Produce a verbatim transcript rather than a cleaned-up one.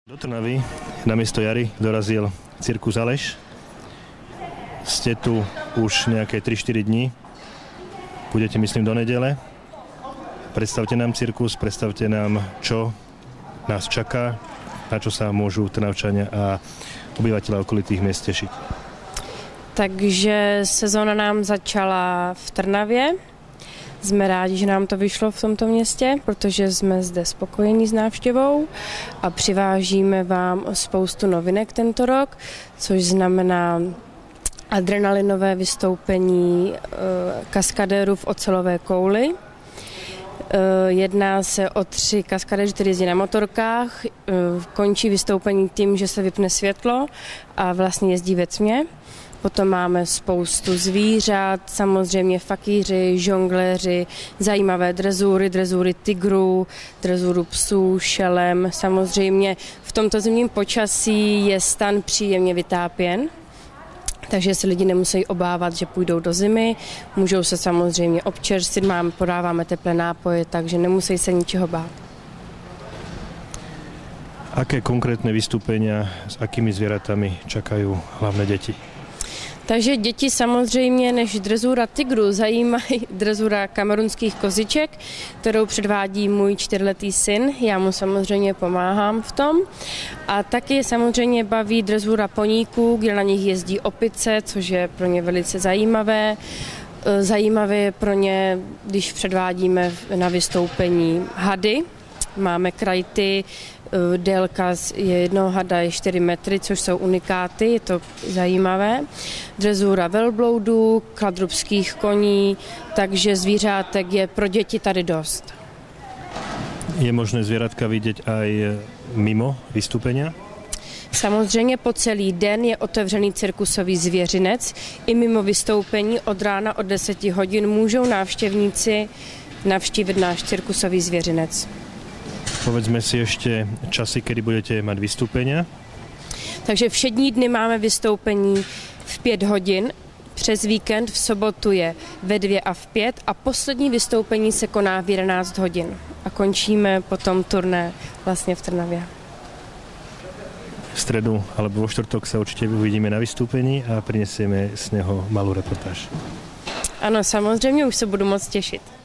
Do Trnavy namiesto Jary dorazil cirkus Aleš. Ste tu už nejaké tri štyri dní. Budete, myslím, do nedele. Predstavte nám cirkus, predstavte nám, čo nás čaká, na čo sa môžu Trnavčania a obyvateľa okolitých miest tešiť. Takže sezóna nám začala v Trnavě. Jsme rádi, že nám to vyšlo v tomto městě, protože jsme zde spokojení s návštěvou a přivážíme vám spoustu novinek tento rok, což znamená adrenalinové vystoupení kaskadérů v ocelové kouli. Jedná se o tři kaskadéři, kteří jezdí na motorkách. Končí vystoupení tím, že se vypne světlo a vlastně jezdí ve tmě. Potom máme spoustu zvířat, samozřejmě fakíři, žongléři, zajímavé drezury, drezury tigrů, drezuru psů, šelem. Samozřejmě v tomto zimním počasí je stan příjemně vytápěn, takže se lidi nemusí obávat, že půjdou do zimy. Můžou se samozřejmě občerstvit, máme, podáváme teplé nápoje, takže nemusí se ničeho bát. Aké konkrétne vystúpenia, s akými zvieratami čakajú hlavné deti? Takže děti samozřejmě než drezura tigru zajímají drezura kamerunských koziček, kterou předvádí můj čtyřletý syn. Já mu samozřejmě pomáhám v tom. A taky samozřejmě baví drezura poníků, kde na nich jezdí opice, což je pro ně velice zajímavé. Zajímavé je pro ně, když předvádíme na vystoupení hady. Máme krajty, délka je jednoho hada je čtyři metry, což jsou unikáty, je to zajímavé. Drezura velbloudů, kladrubských koní, takže zvířátek je pro děti tady dost. Je možné zvieratka vidět aj mimo vystúpenia? Samozřejmě po celý den je otevřený cirkusový zvěřinec. I mimo vystoupení od rána od deseti hodin můžou návštěvníci navštívit náš cirkusový zvěřinec. Povedzme si ešte časy, kedy budete mať vystúpenia. Takže všední dny máme vystoupení v pět hodin, přes víkend v sobotu je ve dvě a v pět a poslední vystoupení se koná v jedenáct hodin. A končíme potom turné vlastně v Trnavě. V stredu alebo vo štvrtok sa určite uvidíme na vystúpení a prinesieme z neho malú reportáž. Ano, samozřejmě už se budu moc těšit.